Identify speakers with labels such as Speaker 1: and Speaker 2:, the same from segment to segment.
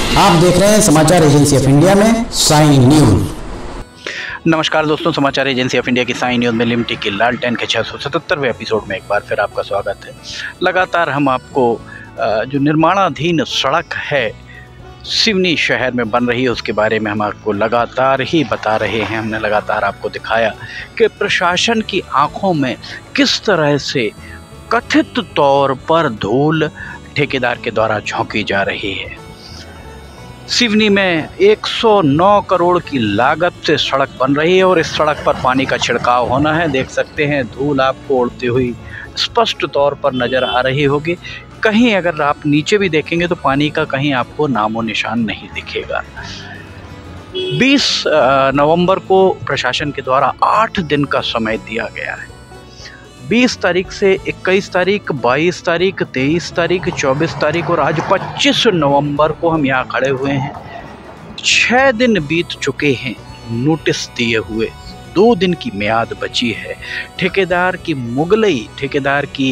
Speaker 1: आप देख रहे हैं समाचार एजेंसी ऑफ इंडिया में साइन न्यूज।
Speaker 2: नमस्कार दोस्तों, समाचार एजेंसी ऑफ इंडिया की साइन न्यूज में लिमटी के लालटेन के 677वें एपिसोड में एक बार फिर आपका स्वागत है। लगातार हम आपको जो निर्माणाधीन सड़क है सिवनी शहर में बन रही है उसके बारे में हम आपको लगातार ही बता रहे हैं। हमने लगातार आपको दिखाया कि प्रशासन की आंखों में किस तरह से कथित तौर पर धूल ठेकेदार के द्वारा झोंकी जा रही है। सिवनी में 109 करोड़ की लागत से सड़क बन रही है और इस सड़क पर पानी का छिड़काव होना है। देख सकते हैं धूल आपको उड़ती हुई स्पष्ट तौर पर नज़र आ रही होगी। कहीं अगर आप नीचे भी देखेंगे तो पानी का कहीं आपको नामो निशान नहीं दिखेगा। 20 नवंबर को प्रशासन के द्वारा 8 दिन का समय दिया गया है। 20 तारीख से 21 तारीख, 22 तारीख, 23 तारीख, 24 तारीख और आज 25 नवंबर को हम यहाँ खड़े हुए हैं। 6 दिन बीत चुके हैं नोटिस दिए हुए, 2 दिन की मियाद बची है। ठेकेदार की मुगलई, ठेकेदार की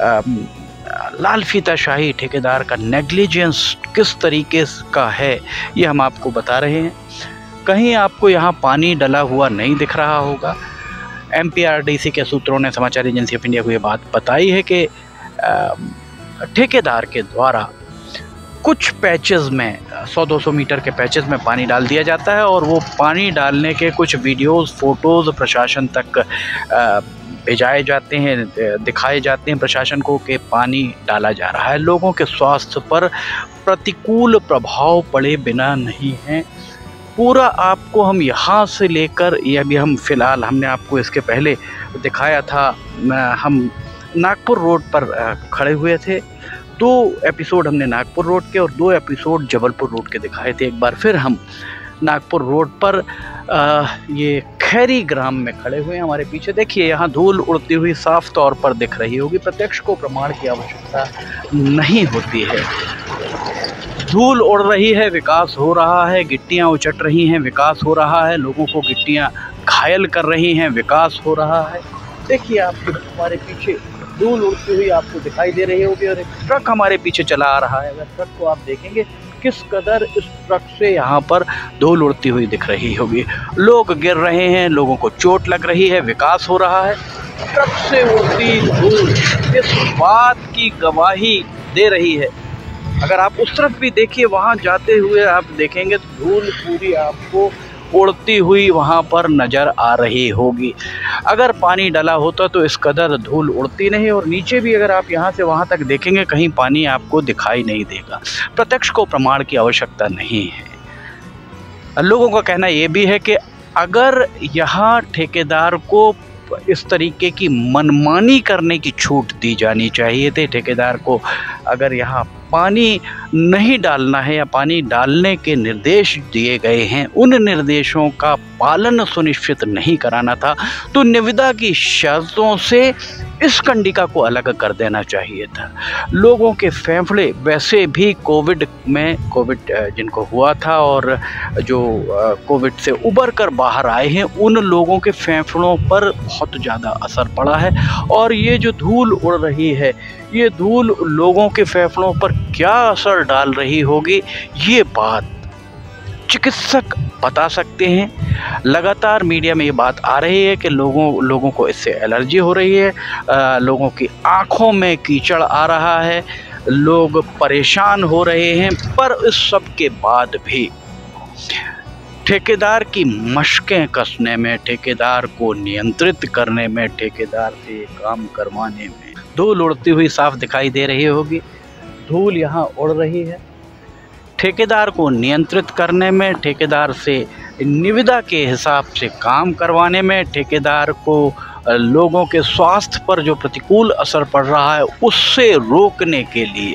Speaker 2: लाल फीताशाही, ठेकेदार का नेग्लिजेंस किस तरीके का है ये हम आपको बता रहे हैं। कहीं आपको यहाँ पानी डला हुआ नहीं दिख रहा होगा। MPRDC के सूत्रों ने समाचार एजेंसी ऑफ इंडिया को ये बात बताई है कि ठेकेदार के द्वारा कुछ पैचेस में 100-200 मीटर के पैचेस में पानी डाल दिया जाता है और वो पानी डालने के कुछ वीडियोस, फोटोज़ प्रशासन तक भेजाए जाते हैं, दिखाए जाते हैं प्रशासन को कि पानी डाला जा रहा है। लोगों के स्वास्थ्य पर प्रतिकूल प्रभाव पड़े बिना नहीं है। पूरा आपको हम यहाँ से लेकर, ये अभी हम फ़िलहाल हमने आपको इसके पहले दिखाया था, हम नागपुर रोड पर खड़े हुए थे। 2 एपिसोड हमने नागपुर रोड के और 2 एपिसोड जबलपुर रोड के दिखाए थे। एक बार फिर हम नागपुर रोड पर ये खैरी ग्राम में खड़े हुए हैं। हमारे पीछे देखिए यहाँ धूल उड़ती हुई साफ तौर पर दिख रही होगी। प्रत्यक्ष को प्रमाण की आवश्यकता नहीं होती है। धूल उड़ रही है, विकास हो रहा है, गिट्टियाँ उचट रही हैं, विकास हो रहा है, लोगों को गिट्टियाँ घायल कर रही हैं, विकास हो रहा है। देखिए आपके हमारे पीछे धूल उड़ती हुई आपको दिखाई दे रही होगी और एक ट्रक हमारे पीछे चला आ रहा है। अगर ट्रक को आप देखेंगे किस कदर इस ट्रक से यहाँ पर धूल उड़ती हुई दिख रही होगी। लोग गिर रहे हैं, लोगों को चोट लग रही है, विकास हो रहा है। ट्रक से उड़ती धूल इस बात की गवाही दे रही है। अगर आप उस तरफ भी देखिए, वहाँ जाते हुए आप देखेंगे तो धूल पूरी आपको उड़ती हुई वहाँ पर नज़र आ रही होगी। अगर पानी डला होता तो इस कदर धूल उड़ती नहीं और नीचे भी अगर आप यहाँ से वहाँ तक देखेंगे कहीं पानी आपको दिखाई नहीं देगा। प्रत्यक्ष को प्रमाण की आवश्यकता नहीं है। लोगों का कहना ये भी है कि अगर यहाँ ठेकेदार को इस तरीके की मनमानी करने की छूट दी जानी चाहिए थी। ठेकेदार को अगर यहाँ पानी नहीं डालना है या पानी डालने के निर्देश दिए गए हैं, उन निर्देशों का पालन सुनिश्चित नहीं कराना था तो निविदा की शर्तों से इस कंडिका को अलग कर देना चाहिए था। लोगों के फेफड़े वैसे भी कोविड जिनको हुआ था और जो कोविड से उबर कर बाहर आए हैं, उन लोगों के फेफड़ों पर बहुत ज़्यादा असर पड़ा है और ये जो धूल उड़ रही है, ये धूल लोगों के फेफड़ों पर क्या असर डाल रही होगी ये बात चिकित्सक बता सकते हैं। लगातार मीडिया में ये बात आ रही है कि लोगों को इससे एलर्जी हो रही है, लोगों की आंखों में कीचड़ आ रहा है, लोग परेशान हो रहे हैं। पर इस सब के बाद भी ठेकेदार की मशकें कसने में, ठेकेदार को नियंत्रित करने में, ठेकेदार से काम करवाने में धूल उड़ती हुई साफ दिखाई दे रही होगी। धूल यहाँ उड़ रही है। ठेकेदार को नियंत्रित करने में, ठेकेदार से निविदा के हिसाब से काम करवाने में, ठेकेदार को लोगों के स्वास्थ्य पर जो प्रतिकूल असर पड़ रहा है उससे रोकने के लिए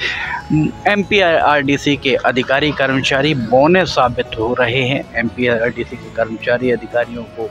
Speaker 2: MPRDC के अधिकारी कर्मचारी बौने साबित हो रहे हैं। MPRDC के कर्मचारी अधिकारियों को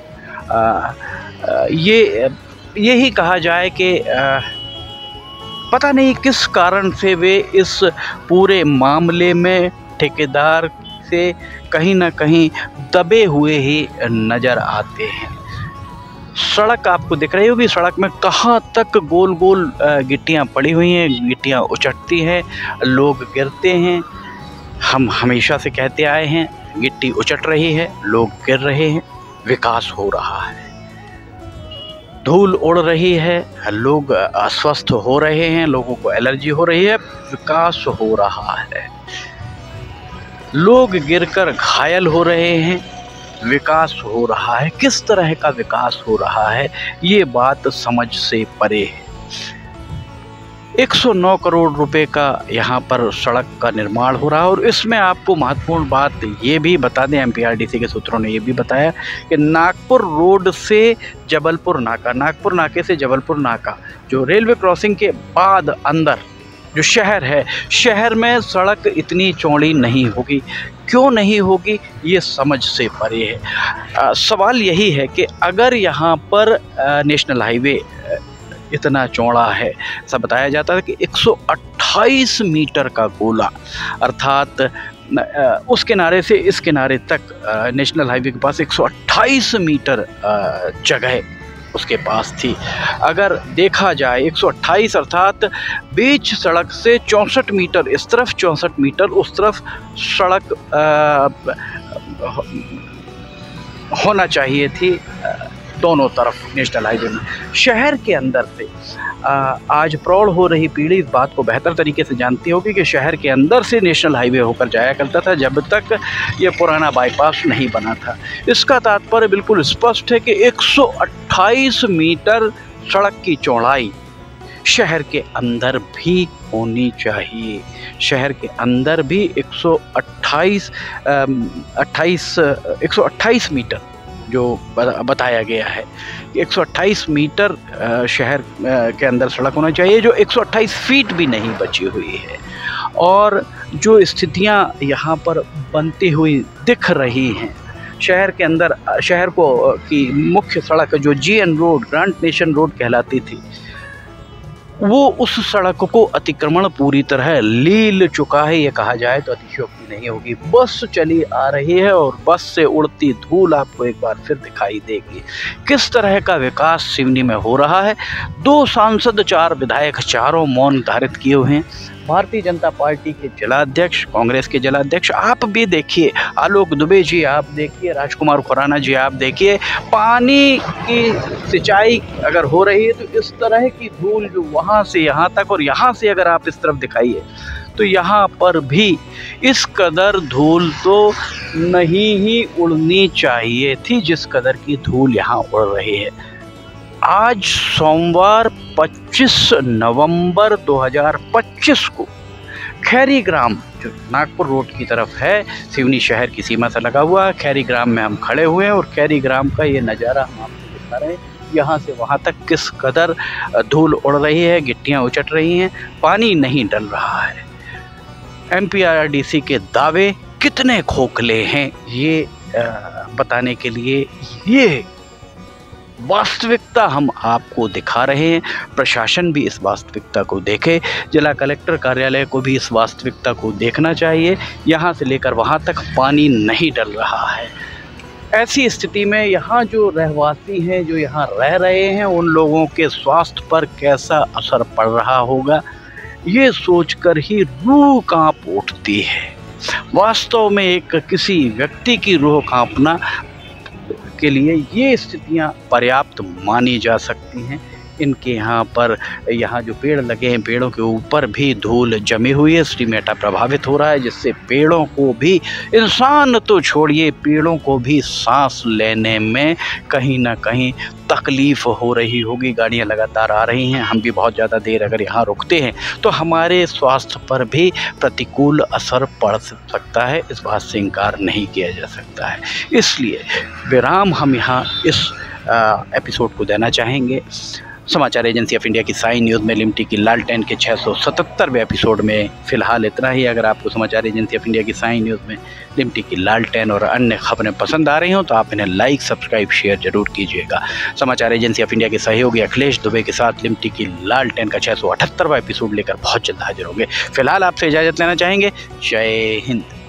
Speaker 2: यही कहा जाए कि पता नहीं किस कारण से वे इस पूरे मामले में ठेकेदार से कहीं ना कहीं दबे हुए ही नज़र आते हैं। सड़क आपको दिख रही होगी, सड़क में कहाँ तक गोल गोल गिट्टियाँ पड़ी हुई हैं, गिट्टियाँ उचटती हैं, लोग गिरते हैं। हम हमेशा से कहते आए हैं, गिट्टी उचट रही है, लोग गिर रहे हैं, विकास हो रहा है। धूल उड़ रही है, लोग अस्वस्थ हो रहे हैं, लोगों को एलर्जी हो रही है, विकास हो रहा है। लोग गिरकर घायल हो रहे हैं, विकास हो रहा है। किस तरह का विकास हो रहा है, ये बात समझ से परे है। 109 करोड़ रुपए का यहाँ पर सड़क का निर्माण हो रहा है। और इसमें आपको महत्वपूर्ण बात ये भी बता दें, एमपीआरडीसी के सूत्रों ने ये भी बताया कि नागपुर रोड से जबलपुर नाका, नागपुर नाके से जबलपुर नाका, जो रेलवे क्रॉसिंग के बाद अंदर जो शहर है, शहर में सड़क इतनी चौड़ी नहीं होगी। क्यों नहीं होगी, ये समझ से परे है। सवाल यही है कि अगर यहाँ पर नेशनल हाईवे इतना चौड़ा है, ऐसा बताया जाता है कि 128 मीटर का गोला, अर्थात उस किनारे से इस किनारे तक नेशनल हाईवे के पास 128 मीटर जगह उसके पास थी। अगर देखा जाए 128 अर्थात बीच सड़क से 64 मीटर इस तरफ, 64 मीटर उस तरफ सड़क होना चाहिए थी दोनों तरफ नेशनल हाईवे में। शहर के अंदर से आज प्रौढ़ हो रही पीढ़ी इस बात को बेहतर तरीके से जानती होगी कि शहर के अंदर से नेशनल हाईवे होकर जाया करता था जब तक ये पुराना बाईपास नहीं बना था। इसका तात्पर्य बिल्कुल स्पष्ट है कि 128 मीटर सड़क की चौड़ाई शहर के अंदर भी होनी चाहिए। शहर के अंदर भी 128 मीटर जो बताया गया है, 128 मीटर शहर के अंदर सड़क होना चाहिए, जो 128 फीट भी नहीं बची हुई है। और जो स्थितियां यहाँ पर बनती हुई दिख रही हैं शहर के अंदर, शहर को की मुख्य सड़क जो GN road, grand nation road कहलाती थी, वो उस सड़क को अतिक्रमण पूरी तरह लील चुका है। ये कहा जाए तो अतिशयोक्ति नहीं होगी। बस चली आ रही है और बस से उड़ती धूल आपको एक बार फिर दिखाई देगी। किस तरह का विकास सिवनी में हो रहा है। 2 सांसद, 4 विधायक, चारों मौन धारित किए हुए हैं। भारतीय जनता पार्टी के जिलाध्यक्ष, कांग्रेस के जिलाध्यक्ष, आप भी देखिए, आलोक दुबे जी आप देखिए, राजकुमार खुराना जी आप देखिए, पानी की सिंचाई अगर हो रही है तो इस तरह की धूल जो वहाँ से यहाँ तक, और यहाँ से अगर आप इस तरफ दिखाइए तो यहाँ पर भी इस कदर धूल तो नहीं ही उड़नी चाहिए थी जिस कदर की धूल यहाँ उड़ रही है। आज सोमवार 25 नवंबर 2025 को खैरीग्राम, जो नागपुर रोड की तरफ है, सिवनी शहर की सीमा से लगा हुआ, खैरीग्राम में हम खड़े हुए हैं और खैरीग्राम का ये नज़ारा हम आपको दिखा रहे हैं। यहाँ से वहाँ तक किस कदर धूल उड़ रही है, गिट्टियाँ उचट रही हैं, पानी नहीं डल रहा है। एमपीआरडीसी के दावे कितने खोखले हैं ये बताने के लिए ये वास्तविकता हम आपको दिखा रहे हैं। प्रशासन भी इस वास्तविकता को देखे, जिला कलेक्टर कार्यालय को भी इस वास्तविकता को देखना चाहिए। यहाँ से लेकर वहाँ तक पानी नहीं डल रहा है। ऐसी स्थिति में यहाँ जो रहवासी हैं, जो यहाँ रह रहे हैं, उन लोगों के स्वास्थ्य पर कैसा असर पड़ रहा होगा, ये सोचकर ही रूह कांप उठती है। वास्तव में एक किसी व्यक्ति की रूह कांपना के लिए ये स्थितियां पर्याप्त मानी जा सकती हैं। इनके यहाँ जो पेड़ लगे हैं, पेड़ों के ऊपर भी धूल जमी हुई है, स्टीमेटा प्रभावित हो रहा है, जिससे पेड़ों को भी, इंसान तो छोड़िए, पेड़ों को भी सांस लेने में कहीं ना कहीं तकलीफ़ हो रही होगी। गाड़ियाँ लगातार आ रही हैं, हम भी बहुत ज़्यादा देर अगर यहाँ रुकते हैं तो हमारे स्वास्थ्य पर भी प्रतिकूल असर पड़ सकता है। इस बात से इनकार नहीं किया जा सकता है। इसलिए विराम हम यहाँ इस एपिसोड को देना चाहेंगे। समाचार एजेंसी ऑफ इंडिया की साई न्यूज़ में लिमटी की लालटेन के 677वें एपिसोड में फ़िलहाल इतना ही। अगर आपको समाचार एजेंसी ऑफ इंडिया की साई न्यूज़ में लिमटी की लालटेन और अन्य खबरें पसंद आ रही हों तो आप इन्हें लाइक, सब्सक्राइब, शेयर जरूर कीजिएगा। समाचार एजेंसी ऑफ इंडिया के सहयोगी अखिलेश दुबे के साथ लिमटी की लालटेन का 678वां एपिसोड लेकर बहुत जल्द हाजिर होंगे। फिलहाल आपसे इजाज़त लेना चाहेंगे। जय हिंद।